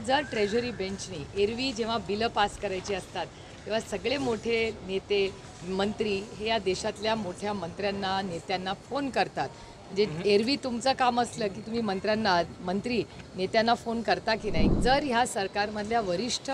जर ट्रेजरी बेंचनी एरवी जेव्हा बिलं पास करायची असतात तेव्हा सगळे मोठे नेते मंत्री हे या देशातल्या मोठ्या मंत्र्यांना नेत्यांना फोन करतात. म्हणजे एरवी तुमचं काम असलं की तुम्ही मंत्री नेत्यांना फोन करता की नाही. जर ह्या सरकारमधल्या वरिष्ठ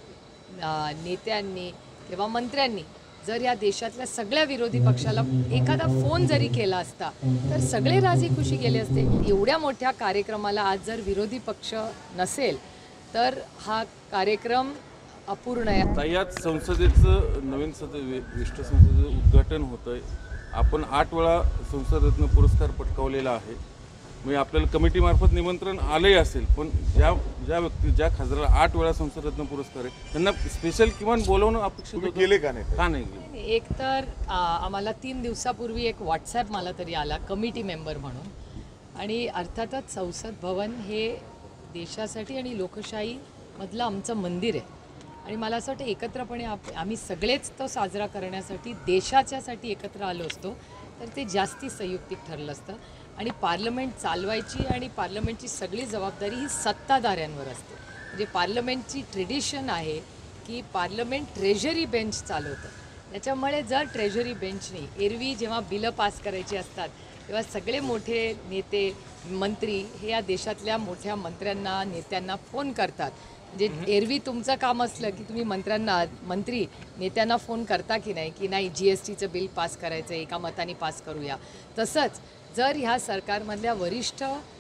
नेत्यांनी किंवा मंत्र्यांनी जर या देशातल्या सगळ्या विरोधी पक्षाला एखादा फोन जरी केला असता तर सगळे राजी खुशी गेले असते. एवढ्या मोठ्या कार्यक्रमाला आज जर विरोधी पक्ष नसेल तर हा कार्यक्रम अपूर्ण आहे. याच संसदेचं नवीन विशिष्ट संसदेचं उद्घाटन होतंय. आपण 8 वेळा संसदरत्न पुरस्कार पटकावलेला आहे. म्हणजे आपल्याला कमिटीमार्फत निमंत्रण आलंही असेल, पण ज्या खासदाराला 8 वेळा संसदरत्न पुरस्कार आहे त्यांना स्पेशल किमान बोलवणं अपेक्षित होतं. केले का नाही? का नाही गेले? एक तर आम्हाला 3 दिवसापूर्वी एक व्हॉट्सॲप मला तरी आला कमिटी मेंबर म्हणून. आणि अर्थातच संसद भवन हे देशासाठी आणि लोकशाहीमधलं आमचं मंदिर आहे. आणि मला असं वाटतं एकत्रपणे आम्ही सगळेच तो साजरा करण्यासाठी देशाच्यासाठी एकत्र आलो असतो तर ते जास्ती संयुक्तिक ठरलं असतं. आणि पार्लमेंट चालवायची आणि पार्लमेंटची सगळी जबाबदारी ही सत्ताधाऱ्यांवर असते. म्हणजे पार्लमेंटची ट्रेडिशन आहे की पार्लमेंट ट्रेजरी बेंच चालवतं. त्याच्यामुळे जर ट्रेजरी बेंचनी एरवी जेव्हा बिलं पास करायची असतात तेव्हा सगळे मोठे नेते मंत्री हे या देशातल्या मोठ्या मंत्र्यांना नेत्यांना फोन करतात. म्हणजे एरवी तुमचं काम असलं की तुम्ही मंत्री नेत्यांना फोन करता की नाही GSTचं बिल पास करायचं आहे, एका मताने पास करूया. तसंच जर ह्या सरकारमधल्या वरिष्ठ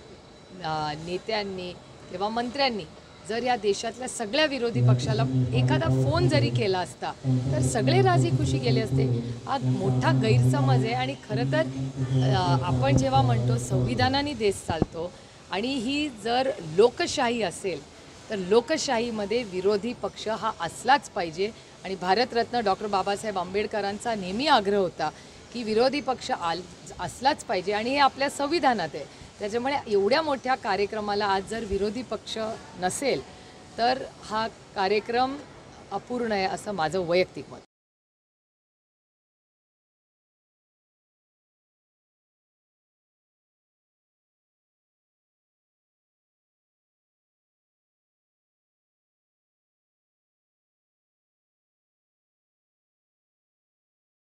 नेत्यांनी किंवा मंत्र्यांनी जर या देशातल्या सगळ्या विरोधी पक्षाला एखादा फोन जरी केला असता तर सगळे राजी खुशी गेले असते. हा मोठा गैरसमज आहे. आणि खरं तर आपण जेव्हा म्हणतो संविधानाने देश चालतो आणि ही जर लोकशाही असेल तर लोकशाहीमध्ये विरोधी पक्ष हा असलाच पाहिजे. आणि भारतरत्न डॉक्टर बाबासाहेब आंबेडकरांचा नेहमी आग्रह होता की विरोधी पक्ष असलाच पाहिजे आणि हे आपल्या संविधानात आहे. त्याच्यामुळे एवढ्या मोठ्या कार्यक्रमाला आज जर विरोधी पक्ष नसेल तर हा कार्यक्रम अपूर्ण आहे असं माझं वैयक्तिक मत.